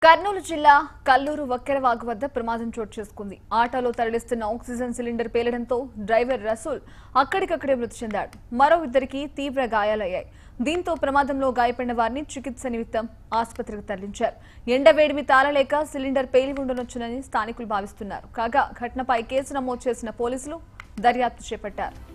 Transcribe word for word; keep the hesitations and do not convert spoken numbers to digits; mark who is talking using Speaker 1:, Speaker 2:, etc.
Speaker 1: కర్నూలు జిల్లా కల్లూరు వక్కెరవాగు వద్ద ప్రమాదం చోటు చేసుకుంది. ఆటోలో తరలిస్తున్న ఆక్సిజన్ సిలిండర్ పేలడంతో డ్రైవర్ రసూల్ అక్కడికక్కడే మృతి చెందాడు. మరో ఇద్దరికి తీవ్ర గాయాలయ్యాయి. దీంతో ప్రమాదంలో గాయపడిన వారిని చికిత్స నిమిత్తం ఆసుపత్రికి తరలించారు. ఎండవేడిమి తాళలేక సిలిండర్ పేలి ఉండనొచ్చునని స్థానికులు భావిస్తున్నారు. కాగా ఘటనపై కేసు నమోదు చేసిన పోలీసులు దర్యాప్తు చేపట్టారు.